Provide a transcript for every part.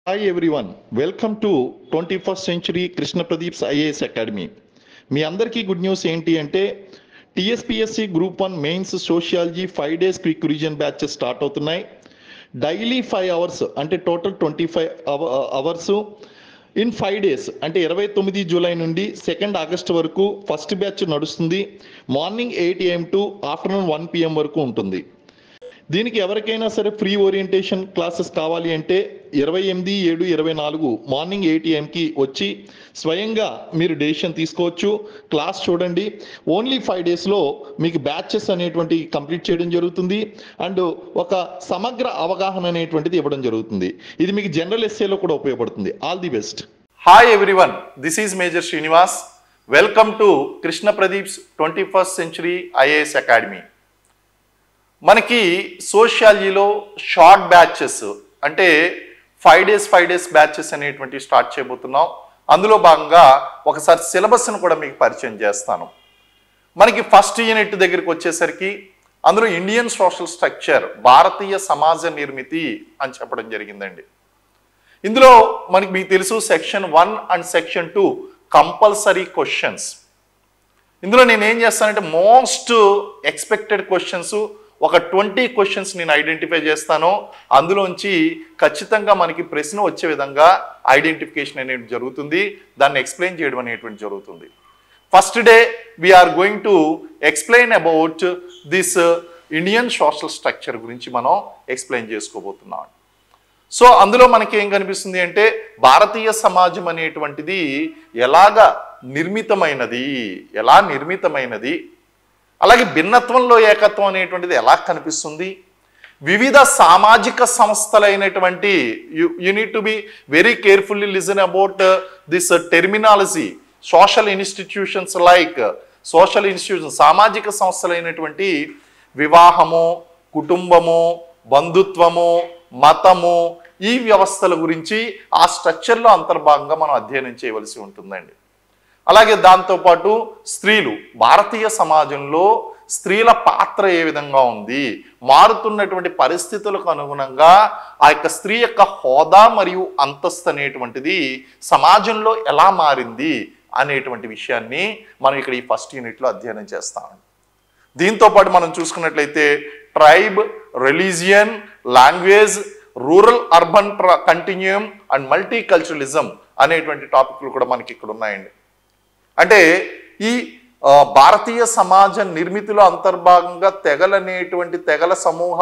Hi everyone, welcome to 21st Century Krishna Pradeep's IAS Academy. మీ అందరికీ good news ఏంటి అంటే TSPSC group 1 mains sociology 5 days quick revision batches start అవుతున్నాయి. Daily 5 hours అంటే total 25 hours in 5 days అంటే 29 July నుండి 2 August వరకు first batch నడుస్తుంది. Morning 8 AM to afternoon 1 PM వరకు ఉంటుంది. దీనికి ఎవరికైనా సరే ఫ్రీ ఓరియంటేషన్ క్లాసెస్ కావాలి అంటే 28/7/24 మార్నింగ్ 8 AM వచ్చి స్వయంగా మీరు డెసిషన్ తీసుకోవచ్చు. క్లాస్ చూడండి. ఓన్లీ 5 daysలో మీకు బ్యాచెస్ అనేటువంటి కంప్లీట్ చేయడం జరుగుతుంది అండ్ ఒక సమగ్ర అవగాహన అనేటువంటిది ఇవ్వడం జరుగుతుంది. ఇది మీకు జనరల్ ఎస్ఏలో కూడా ఉపయోగపడుతుంది. All the best. Hi everyone, this is Major Srinivas. Welcome to Krishna Pradeep's 21st Century IAS Academy. మనకి సోషియాలజీలో షార్ట్ బ్యాచెస్ అంటే 5 days బ్యాచెస్ అనేటువంటి స్టార్ట్ చేయబోతున్నాం. అందులో భాగంగా ఒకసారి సిలబస్ను కూడా మీకు పరిచయం చేస్తాను. మనకి ఫస్ట్ యూనిట్ దగ్గరికి వచ్చేసరికి అందులో ఇండియన్ సోషల్ స్ట్రక్చర్, భారతీయ సమాజ నిర్మితి అని చెప్పడం జరిగిందండి. ఇందులో మీకు తెలుసు section 1 and section 2 compulsory questions. ఇందులో నేను ఏం చేస్తానంటే మోస్ట్ ఎక్స్పెక్టెడ్ క్వశ్చన్స్ ఒక 20 క్వశ్చన్స్ నేను ఐడెంటిఫై చేస్తాను. అందులోంచి ఖచ్చితంగా మనకి ప్రశ్న వచ్చే విధంగా ఐడెంటిఫికేషన్ అనేది జరుగుతుంది. దాన్ని ఎక్స్ప్లెయిన్ చేయడం అనేటువంటి జరుగుతుంది. First day we're going to explain about this Indian social structure గురించి మనం ఎక్స్ప్లెయిన్ చేసుకోబోతున్నాం. సో అందులో మనకి ఏం కనిపిస్తుంది అంటే భారతీయ సమాజం అనేటువంటిది ఎలా నిర్మితమైనది, అలాగే భిన్నత్వంలో ఏకత్వం అనేటువంటిది ఎలా కనిపిస్తుంది, వివిధ సామాజిక సంస్థలైనటువంటి you need to be very carefully listen about this terminology. Social institutions సామాజిక సంస్థలైనటువంటి వివాహము, కుటుంబము, బంధుత్వము, మతము, ఈ వ్యవస్థల గురించి ఆ స్ట్రక్చర్లో అంతర్భాగంగా మనం అధ్యయనం చేయవలసి ఉంటుందండి. అలాగే దాంతోపాటు స్త్రీలు, భారతీయ సమాజంలో స్త్రీల పాత్ర ఏ విధంగా ఉంది, మారుతున్నటువంటి పరిస్థితులకు అనుగుణంగా ఆ యొక్క స్త్రీ యొక్క హోదా మరియు అంతస్తు అనేటువంటిది సమాజంలో ఎలా మారింది అనేటువంటి విషయాన్ని మనం ఇక్కడ ఈ ఫస్ట్ యూనిట్లో అధ్యయనం చేస్తాం. దీంతోపాటు మనం చూసుకున్నట్లయితే tribe, religion, language, rural urban continuum and multiculturalism అనేటువంటి టాపిక్లు కూడా మనకి ఇక్కడ ఉన్నాయండి. అంటే ఈ భారతీయ సమాజ నిర్మితిలో అంతర్భాగంగా తెగల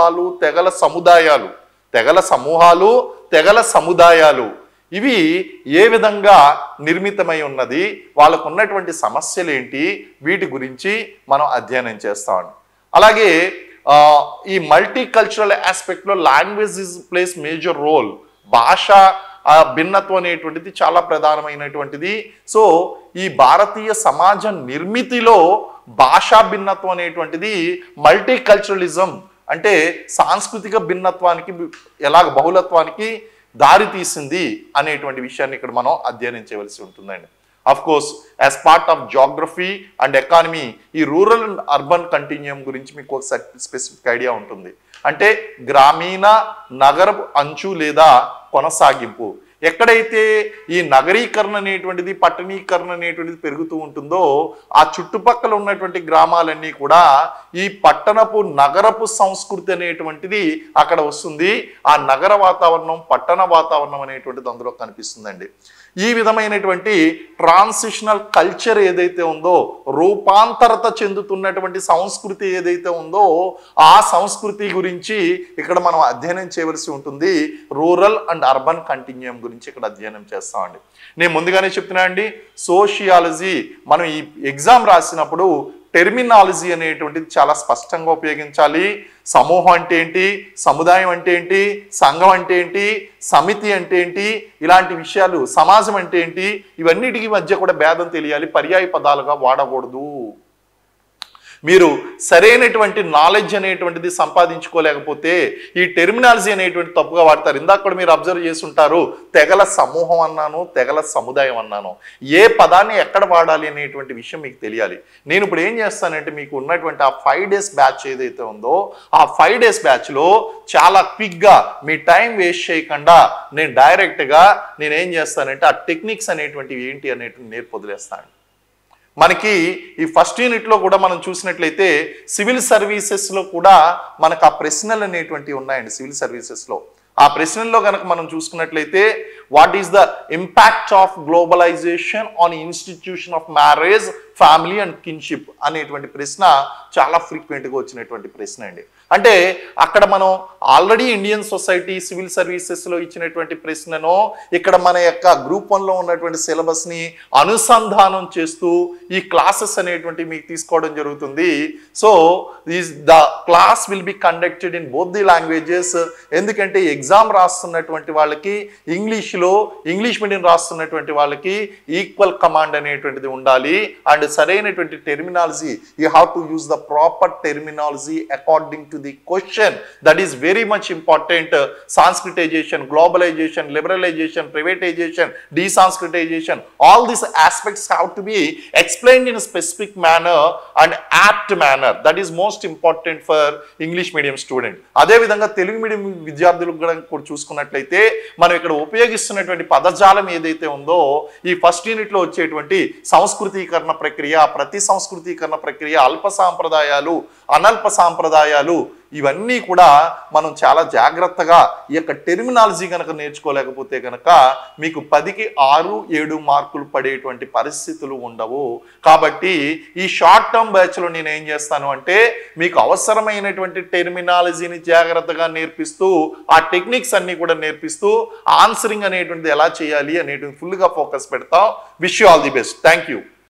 సముదాయాలు ఇవి ఏ విధంగా నిర్మితమై ఉన్నది, వాళ్ళకు ఉన్నటువంటి సమస్యలు ఏంటి, వీటి గురించి మనం అధ్యయనం చేస్తామండి. అలాగే ఈ మల్టీ కల్చరల్ ఆస్పెక్ట్లో లాంగ్వేజ్ ప్లేస్ మేజర్ రోల్. భాష భిన్నత్వం అనేటువంటిది చాలా ప్రధానమైనటువంటిది. సో ఈ భారతీయ సమాజ నిర్మితిలో భాషా భిన్నత్వం అనేటువంటిది మల్టీ కల్చరలిజం అంటే సాంస్కృతిక భిన్నత్వానికి బహుళత్వానికి దారి తీసింది అనేటువంటి విషయాన్ని ఇక్కడ మనం అధ్యయనం చేయవలసి ఉంటుందండి. Of course as part of geography and economy ఈ రూరల్ అండ్ అర్బన్ కంటిన్యూయం గురించి మీకు ఒక స్పెసిఫిక్ ఐడియా ఉంటుంది. అంటే గ్రామీణ నగరపు అంచు లేదా కొనసాగింపు. ఎక్కడైతే ఈ నగరీకరణ అనేటువంటిది, పట్టణీకరణ అనేటువంటిది పెరుగుతూ ఉంటుందో ఆ చుట్టుపక్కల ఉన్నటువంటి గ్రామాలన్నీ కూడా ఈ నగరపు సంస్కృతి అనేటువంటిది అక్కడ వస్తుంది. ఆ నగర వాతావరణం, పట్టణ వాతావరణం అనేటువంటిది అందులో కనిపిస్తుందండి. ఈ విధమైనటువంటి ట్రాన్సిషనల్ కల్చర్ ఏదైతే ఉందో, రూపాంతరత చెందుతున్నటువంటి సంస్కృతి ఏదైతే ఉందో ఆ సంస్కృతి గురించి ఇక్కడ మనం అధ్యయనం చేయవలసి ఉంటుంది. రూరల్ అండ్ అర్బన్ కంటిన్యూయం గురించి ఇక్కడ అధ్యయనం చేస్తామండి. నేను ముందుగానే చెప్తున్నా అండి, సోషియాలజీ మనం ఈ ఎగ్జామ్ రాసినప్పుడు టెర్మినాలజీ అనేటువంటిది చాలా స్పష్టంగా ఉపయోగించాలి. సమూహం అంటే ఏంటి, సముదాయం అంటే ఏంటి, సంఘం అంటే ఏంటి, సమితి అంటే ఏంటి, ఇలాంటి విషయాలు, సమాజం అంటే ఏంటి, ఇవన్నిటికి మధ్య కూడా భేదం తెలియాలి. పర్యాయ పదాలుగా వాడకూడదు. మీరు సరైనటువంటి నాలెడ్జ్ అనేటువంటిది సంపాదించుకోలేకపోతే ఈ టెర్మినాలజీ అనేటువంటి తప్పుగా వాడతారు. ఇందాక కూడా మీరు అబ్జర్వ్ చేసి ఉంటారు, తెగల సమూహం అన్నాను, తెగల సముదాయం అన్నాను. ఏ పదాన్ని ఎక్కడ వాడాలి అనేటువంటి విషయం మీకు తెలియాలి. నేను ఇప్పుడు ఏం చేస్తానంటే మీకు ఉన్నటువంటి ఆ 5 days బ్యాచ్ ఏదైతే ఉందో ఆ 5 days బ్యాచ్లో చాలా క్విక్గా మీ టైం వేస్ట్ చేయకుండా నేను డైరెక్ట్గా నేనేం చేస్తానంటే ఆ టెక్నిక్స్ అనేటువంటివి ఏంటి అనేటువంటి నేర్పొదిలేస్తాను. మనకి ఈ ఫస్ట్ యూనిట్లో కూడా మనం చూసినట్లయితే సివిల్ సర్వీసెస్లో కూడా మనకు ఆ ప్రశ్నలు అనేటువంటివి ఉన్నాయండి. సివిల్ సర్వీసెస్లో ఆ ప్రశ్నల్లో కనుక మనం చూసుకున్నట్లయితే what is the impact of globalisation on institution of marriage, family and kinship అనేటువంటి ప్రశ్న చాలా ఫ్రీక్వెంట్గా వచ్చినటువంటి ప్రశ్న అండి. అంటే అక్కడ మనం ఆల్రెడీ ఇండియన్ సొసైటీ సివిల్ సర్వీసెస్లో ఇచ్చినటువంటి ప్రశ్నను ఇక్కడ మన యొక్క గ్రూప్ 1లో ఉన్నటువంటి సిలబస్ని అనుసంధానం చేస్తూ ఈ క్లాసెస్ అనేటువంటి మీకు తీసుకోవడం జరుగుతుంది. So the class will be conducted in both the languages. ఎందుకంటే ఎగ్జామ్ రాస్తున్నటువంటి వాళ్ళకి ఇంగ్లీష్ మీడియం రాస్తున్నటువంటి వాళ్ళకి ఈక్వల్ కమాండ్ అనేటువంటిది ఉండాలి. అండ్ సరైనటువంటి terminology, you have to use the proper terminology according to the question. That is very much important. Sanskritisation, globalisation, liberalisation, privatisation, desanskritisation, all these aspects have to be explained in a specific manner and apt manner. That is most important for English medium student. అదే విధంగా Telugu medium విద్యార్థులకు కూడా చూసుకున్నట్లయితే మనం ఇక్కడ ఉపయోగిస్తున్నటువంటి పదజాలం ఏదైతే ఉందో ఈ ఫస్ట్ యూనిట్లో వచ్చేటువంటి సంస్కృతీకరణ ప్రక్రియ, ప్రతి సంస్కృతీకరణ ప్రక్రియ, అల్ప సాంప్రదాయాలు, అనల్ప సాంప్రదాయాలు, ఇవన్నీ కూడా మనం చాలా జాగ్రత్తగా ఈ యొక్క టెర్మినాలజీ కనుక నేర్చుకోలేకపోతే కనుక మీకు 10కి 6, 7 మార్కులు పడేటువంటి పరిస్థితులు ఉండవు. కాబట్టి ఈ షార్ట్ టర్మ్ బ్యాచ్లో నేను ఏం చేస్తాను అంటే మీకు అవసరమైనటువంటి టెర్మినాలజీని జాగ్రత్తగా నేర్పిస్తూ ఆ టెక్నిక్స్ అన్ని కూడా నేర్పిస్తూ ఆన్సరింగ్ అనేటువంటిది ఎలా చేయాలి అనేటువంటి ఫుల్గా ఫోకస్ పెడతాం. Wish you all the best. Thank you.